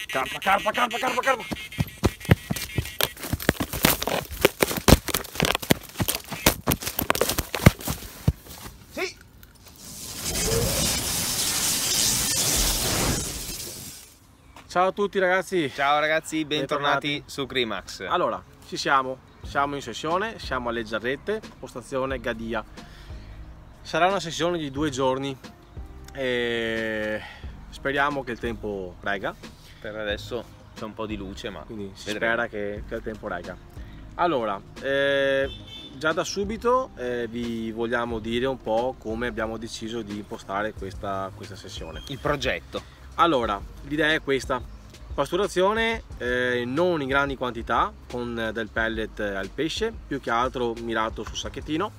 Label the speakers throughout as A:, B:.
A: Carpa, carpa, carpa, carpa, carpa. Sì. Ciao a tutti ragazzi.
B: Ciao ragazzi, bentornati su Crimax.
A: Allora, siamo in sessione, siamo alle Giarrette, postazione Gadia. Sarà una sessione di 2 giorni e speriamo che il tempo regga.
B: Per adesso c'è un po' di luce, ma
A: quindi si
B: vedremo.
A: spera che il tempo regga. Allora, già da subito vi vogliamo dire un po' come abbiamo deciso di impostare questa sessione.
B: Il progetto.
A: Allora, l'idea è questa: pasturazione non in grandi quantità, con del pellet al pesce, più che altro mirato sul sacchettino.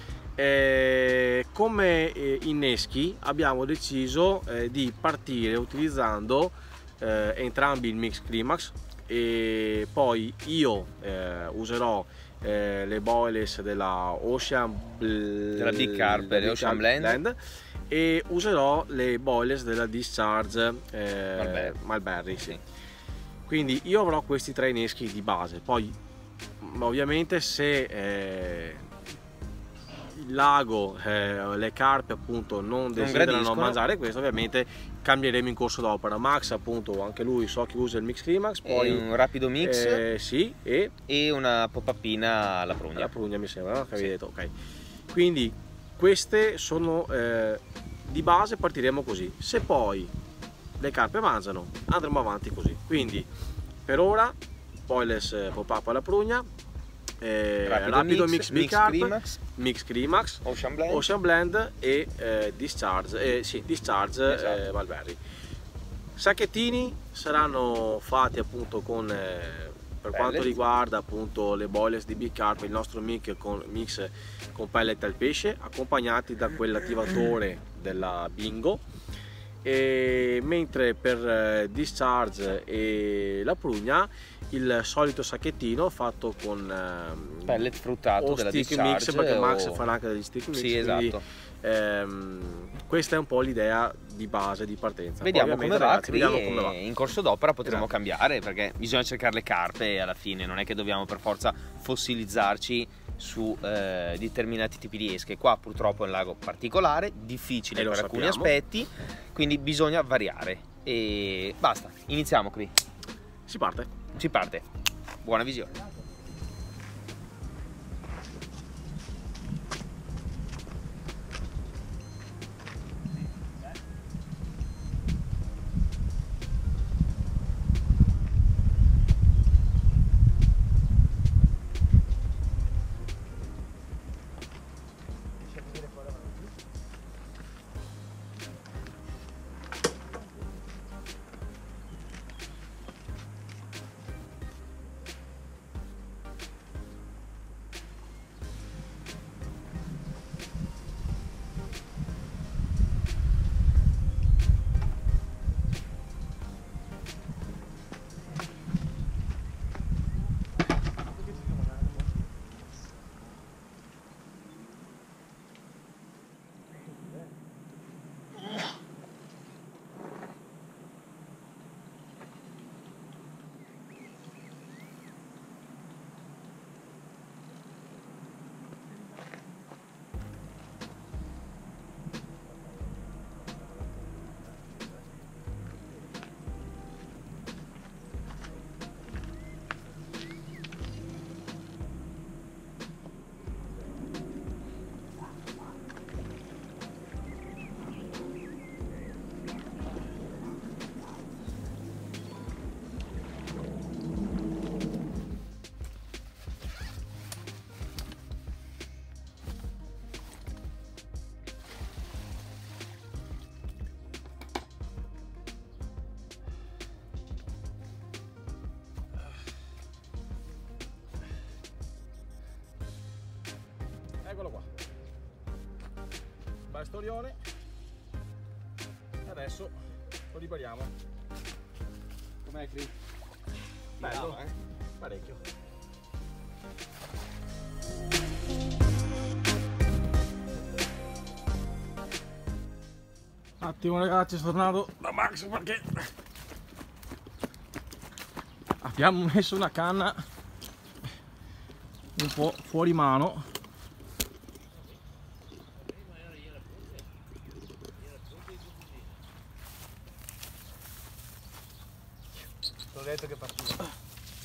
A: Come inneschi abbiamo deciso di partire utilizzando entrambi il mix Crimax, e poi io userò le boilers della
B: Big Carp, le Ocean Blend,
A: e userò le boilers della Discharge Mulberry. Sì. Quindi io avrò questi 3 inneschi di base, poi ovviamente se il lago, le carpe appunto non desiderano mangiare questo, ovviamente cambieremo in corso d'opera. Max appunto, anche lui so che usa il mix Crimax, poi
B: un rapido mix,
A: sì,
B: e una pop-upina alla prugna.
A: La prugna mi sembra, no? Che avevi detto, ok. Quindi queste sono di base, partiremo così. Se poi le carpe mangiano andremo avanti così. Quindi per ora boilers pop-up alla prugna, rapido mix Big Carp, mix Crimax, Ocean Blend e Discharge, Discharge, esatto. Mulberry. Sacchettini saranno fatti appunto con per quanto riguarda appunto le boilers di Big Carp, il nostro mix con pellet al pesce, accompagnati da quell'attivatore della Bingo, e mentre per Discharge e la prugna il solito sacchettino fatto con
B: pellet fruttato della
A: stick
B: Discharge,
A: mix, perché Max farà anche degli stick mix.
B: Sì, esatto.
A: Questa è un po' l'idea di base di partenza.
B: Vediamo come va,
A: vediamo come va.
B: In corso d'opera potremo
A: Esatto.
B: cambiare, perché bisogna cercare le carpe e alla fine non è che dobbiamo per forza fossilizzarci su determinati tipi di esche. Qua purtroppo è un lago particolare, difficile per alcuni aspetti, quindi bisogna variare. E basta, iniziamo qui.
A: Si parte.
B: Buona visione.
A: Eccolo qua, bel storione. Adesso lo liberiamo. Com'è Cri? Bello, parecchio. Attimo ragazzi, sono tornato da Max perché
C: Abbiamo messo una canna un po' fuori mano.
B: T'ho detto che partiva.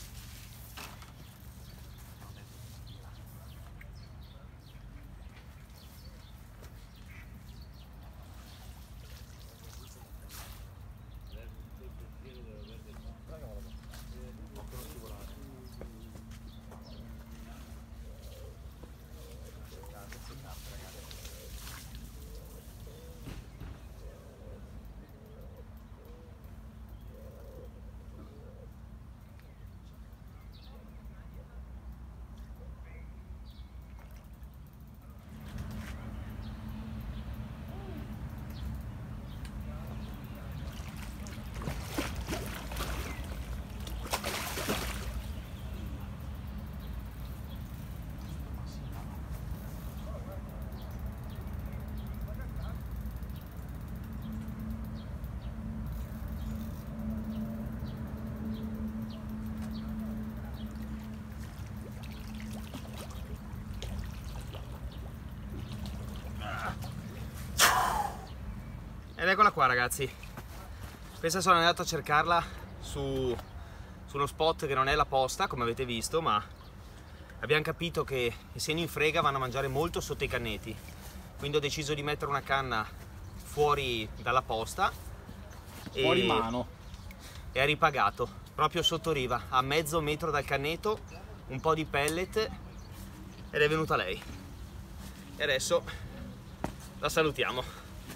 B: Ed eccola qua ragazzi, questa sono andato a cercarla su uno spot che non è la posta come avete visto, ma abbiamo capito che essendo in frega vanno a mangiare molto sotto i canneti, quindi ho deciso di mettere una canna fuori dalla posta
C: Fuori mano.
B: E ha ripagato proprio sotto riva, a mezzo metro dal canneto, un po' di pellet, ed è venuta lei. E adesso la salutiamo.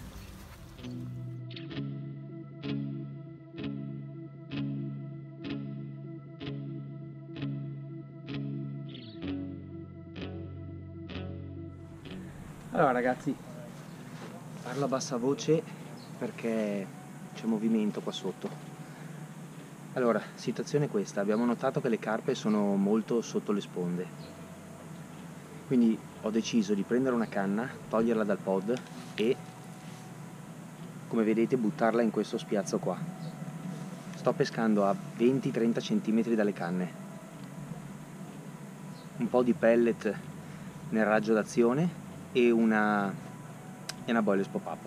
D: Allora ragazzi, parlo a bassa voce perché c'è movimento qua sotto. Allora, situazione è questa, abbiamo notato che le carpe sono molto sotto le sponde, quindi ho deciso di prendere una canna, toglierla dal pod e, come vedete, buttarla in questo spiazzo qua. Sto pescando a 20-30 cm dalle canne, un po' di pellet nel raggio d'azione e una boilers pop-up.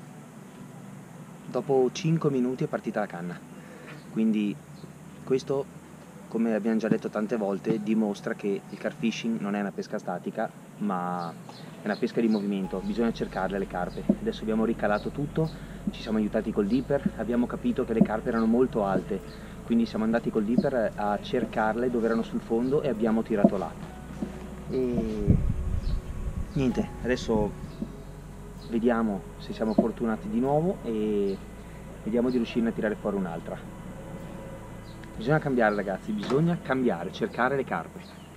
D: Dopo 5 minuti è partita la canna, quindi questo, come abbiamo già detto tante volte, dimostra che il carp fishing non è una pesca statica ma è una pesca di movimento, bisogna cercarle le carpe. Adesso abbiamo ricalato tutto, ci siamo aiutati col dipper, abbiamo capito che le carpe erano molto alte, quindi siamo andati col dipper a cercarle dove erano sul fondo e abbiamo tirato là. E niente, adesso vediamo se siamo fortunati di nuovo e vediamo di riuscire a tirare fuori un'altra. Bisogna cambiare ragazzi, bisogna cambiare, cercare le carpe.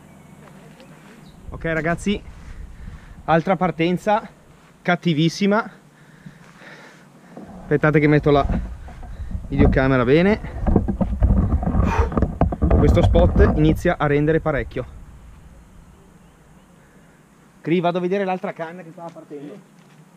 B: Ok ragazzi, altra partenza cattivissima. Aspettate che metto la videocamera bene. Questo spot inizia a rendere parecchio. Cri, vado a vedere l'altra canna che stava partendo.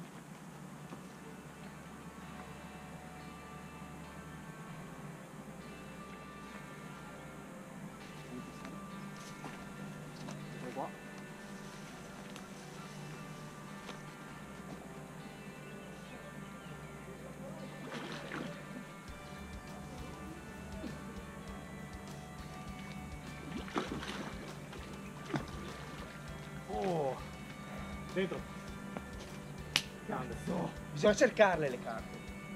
C: Dentro. Grande. No.
B: Bisogna cercarle le carte.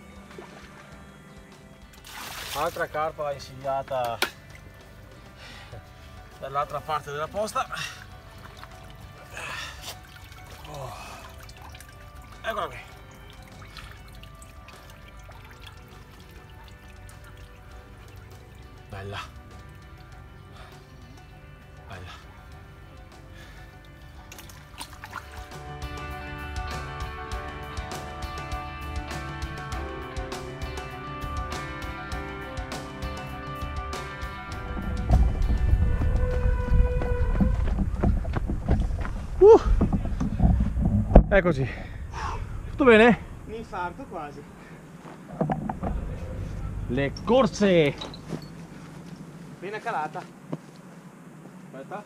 A: Altra carpa insidiata dall'altra parte della posta. Oh. Eccola qui. Bella. Bella.
C: Eccoci. Tutto bene?
B: Un infarto quasi.
C: Le corse.
B: Appena calata.
C: Aspetta.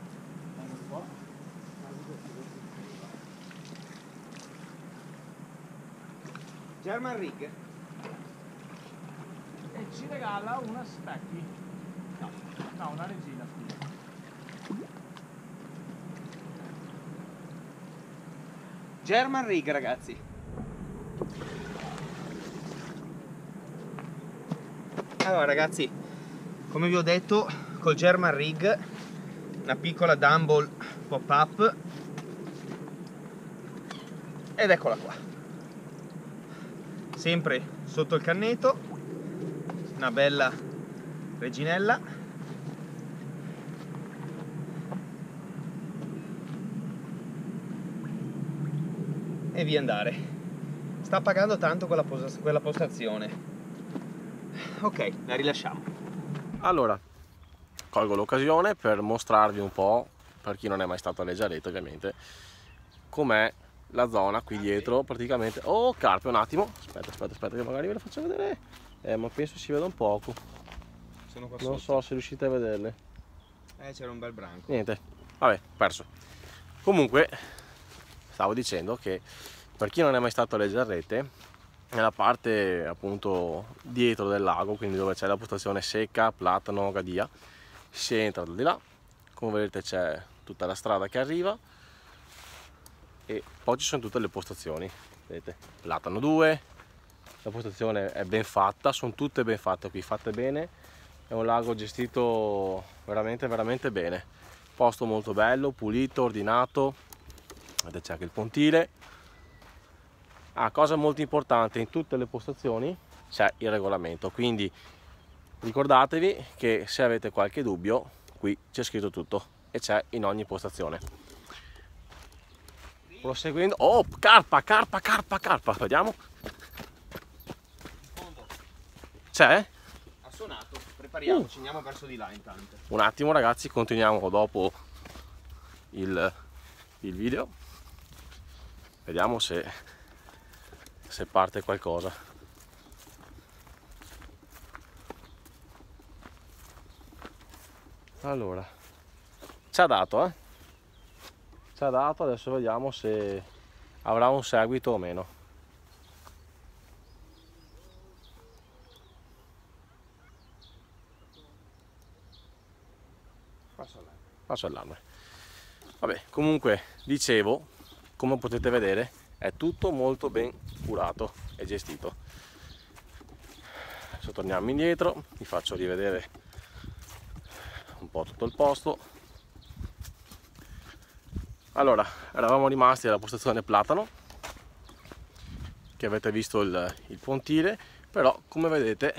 B: German rig.
C: E ci regala una specchi. No, una regina, scusa.
B: German rig, ragazzi. Allora ragazzi, come vi ho detto, col German rig, una piccola dumbbell pop-up, ed eccola qua, sempre sotto il cannetto, una bella reginella, e via andare. Sta pagando tanto quella postazione. Ok, la rilasciamo.
A: Allora, colgo l'occasione per mostrarvi un po', per chi non è mai stato a Leggiarete ovviamente, com'è la zona qui dietro praticamente. Oh, carpe, un attimo, aspetta che magari ve le faccio vedere, ma penso si veda un poco,
B: Sono qua
A: non
B: sotto.
A: so se riuscite a vederle.
B: C'era un bel branco.
A: Niente, vabbè, perso. Comunque stavo dicendo che per chi non è mai stato a Leggiarete, nella parte appunto dietro del lago, quindi dove c'è la postazione Secca, Platano, Gadia, si entra da di là, come vedete c'è tutta la strada che arriva e poi ci sono tutte le postazioni, vedete, Platano 2, la postazione è ben fatta, sono tutte ben fatte qui, fatte bene, è un lago gestito veramente bene, posto molto bello, pulito, ordinato, vedete c'è anche il pontile. Cosa molto importante, in tutte le postazioni c'è il regolamento, quindi ricordatevi che se avete qualche dubbio qui c'è scritto tutto e c'è in ogni postazione. Proseguendo, oh, carpa, vediamo. C'è?
B: Ha suonato, prepariamoci, andiamo verso di là intanto.
A: Un attimo ragazzi, continuiamo dopo il video, vediamo se parte qualcosa. Allora, ci ha dato, ci ha dato, adesso vediamo se avrà un seguito o meno. Passo all'arme. Vabbè, comunque dicevo, come potete vedere è tutto molto ben curato e gestito. Adesso torniamo indietro, vi faccio rivedere un po' tutto il posto. Allora, eravamo rimasti alla postazione Platano, che avete visto il pontile, però come vedete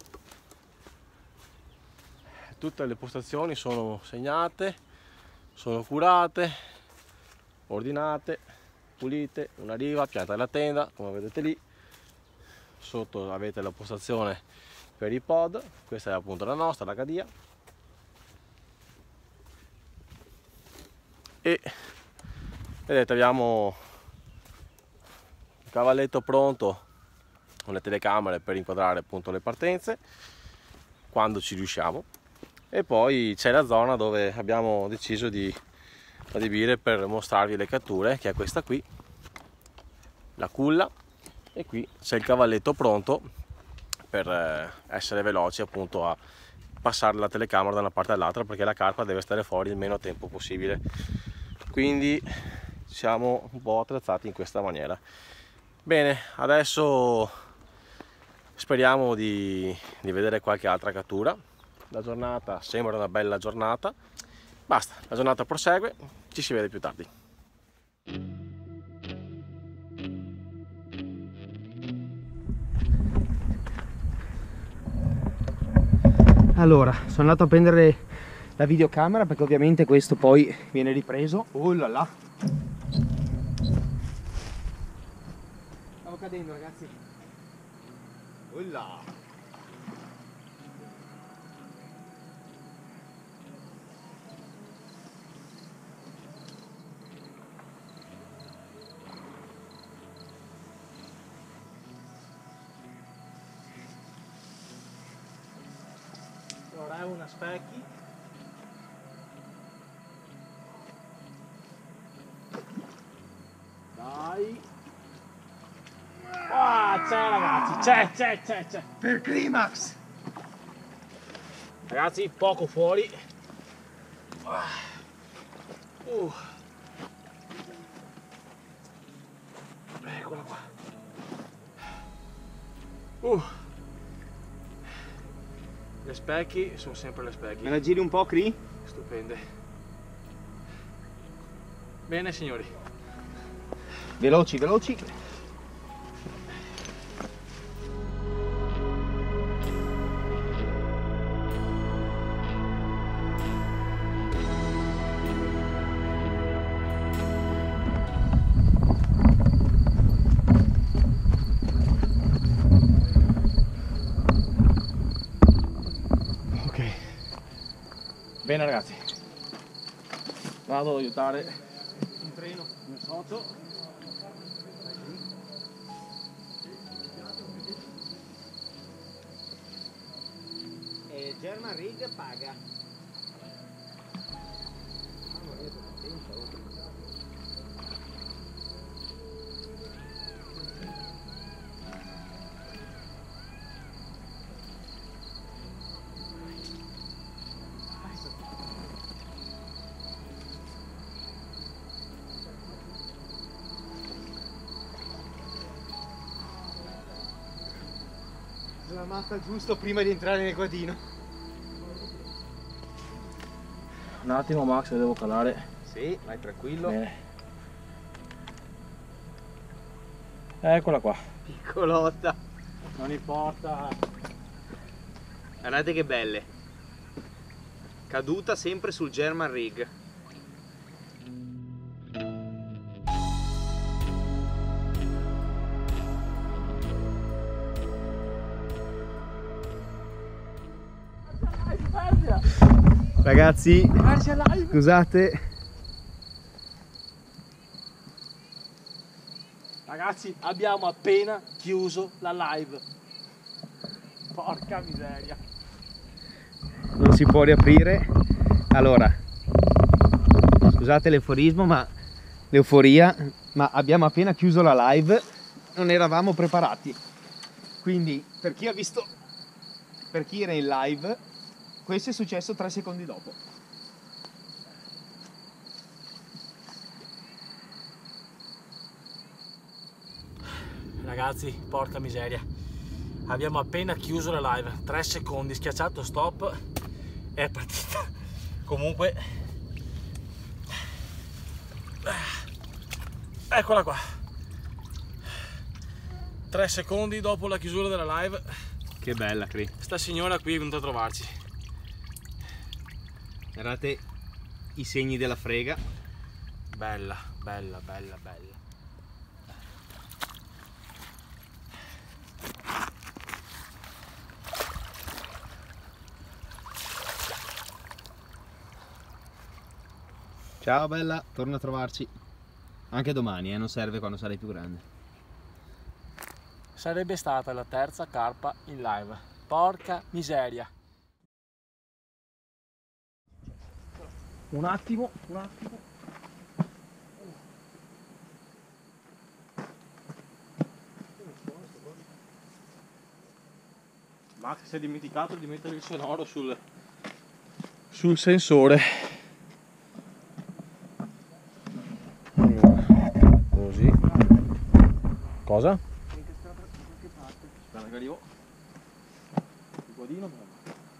A: tutte le postazioni sono segnate, sono curate, ordinate, pulite, una riva, pianta della tenda, come vedete lì. Sotto avete la postazione per i pod, questa è appunto la nostra, la Gadia. E vedete abbiamo il cavalletto pronto con le telecamere per inquadrare appunto le partenze quando ci riusciamo, e poi c'è la zona dove abbiamo deciso di adibire per mostrarvi le catture, che è questa qui, la culla, e qui c'è il cavalletto pronto per essere veloci appunto a passare la telecamera da una parte all'altra, perché la carpa deve stare fuori il meno tempo possibile, quindi siamo un po' attrezzati in questa maniera. Bene, adesso speriamo di vedere qualche altra cattura. La giornata sembra una bella giornata, basta, la giornata prosegue, ci si vede più tardi.
D: Allora, sono andato a prendere la videocamera perché ovviamente questo poi viene ripreso. Oh là là!
B: Stavo cadendo, ragazzi. Oh là!
C: Allora è
A: Vediamo una specchi. Dai. Ah, c'è ragazzi, c'è.
C: Per Climax!
A: Ragazzi, poco fuori. Eccola qua. Le specchi sono sempre le specchi.
B: Me la giri un po', Cri?
A: Stupende. Bene signori.
B: Veloci, veloci.
A: Bene ragazzi, vado ad aiutare in treno il mio socio.
B: E German Rig paga.
C: La matta giusto prima di entrare nel guadino.
A: Un attimo Max, devo calare.
B: Sì, vai tranquillo.
A: Bene. Eccola qua.
B: Piccolotta.
A: Non importa.
B: Guardate che belle. Caduta sempre sul German Rig. Ragazzi, scusate.
A: Ragazzi, abbiamo appena chiuso la live. Porca miseria.
B: Non si può riaprire. Allora, scusate l'euforismo, ma l'euforia, ma abbiamo appena chiuso la live, non eravamo preparati. Quindi, per chi ha visto, per chi era in live, questo è successo 3 secondi dopo.
A: Ragazzi, porca miseria. Abbiamo appena chiuso la live. 3 secondi, schiacciato stop. È partita. Comunque. Eccola qua. 3 secondi dopo la chiusura della live.
B: Che bella, Cri.
A: Sta signora qui è venuta a trovarci.
B: Guardate i segni della frega.
A: Bella, bella, bella, bella.
B: Ciao bella, torna a trovarci. Anche domani, non serve quando sarai più grande.
A: Sarebbe stata la terza carpa in live. Porca miseria. Un attimo. Max si è dimenticato di mettere il sonoro sul sensore. Allora, così. Cosa? Aspetta che arrivo. Il guadino però.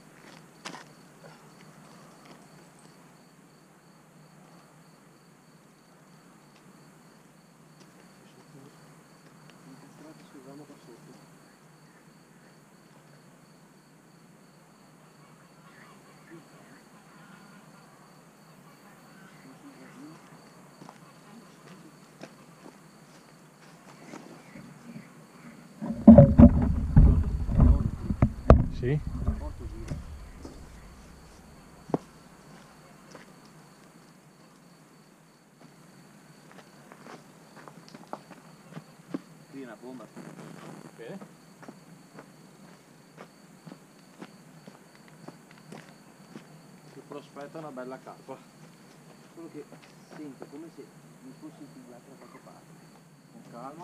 A: Sì.
B: Qui è una bomba.
A: Bene. prospetta una bella carpa.
D: Solo che sento come se mi fossi infilato da qualche parte.
A: Con calma.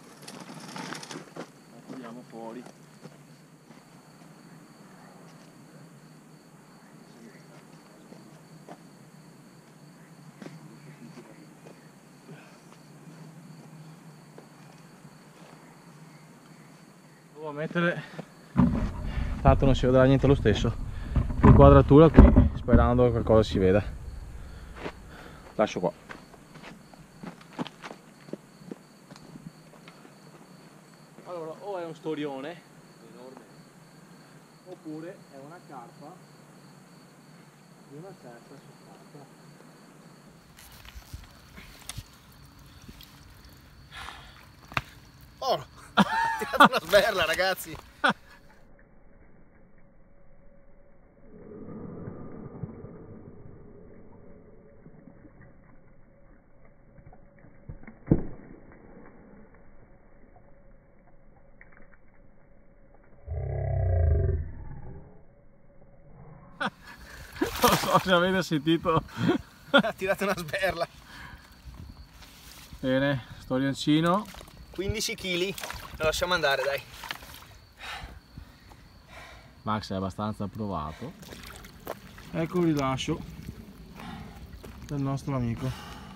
A: La togliamo fuori. Devo mettere, tanto non si vedrà niente lo stesso, l'inquadratura qui, sperando che qualcosa si veda. Lascio qua. Allora, o è un storione enorme oppure è una carpa di una certa sostanza.
B: Oh, ha tirato una sberla, ragazzi.
A: Non so se avete sentito.
B: Ha tirato una sberla.
A: Bene, storioncino.
B: 15 kg. Lo lasciamo andare, dai.
A: Max è abbastanza provato. Ecco il rilascio del nostro amico.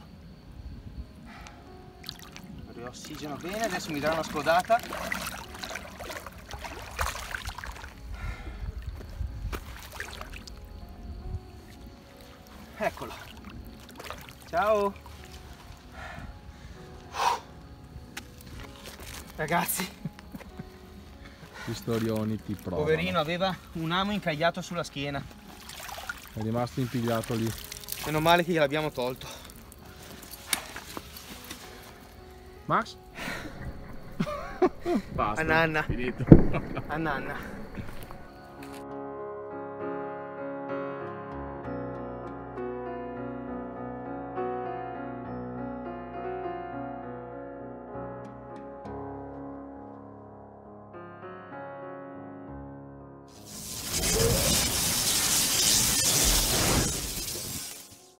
B: Riossigeno bene, adesso mi darà una scodata. Eccolo. Ciao. Ragazzi,
A: Gli storioni ti provano.
B: poverino, aveva un amo incagliato sulla schiena.
A: È rimasto impigliato lì.
B: Meno male che gliel'abbiamo tolto.
A: Max? Basta.
B: A nanna.
A: Finito.
B: A nanna.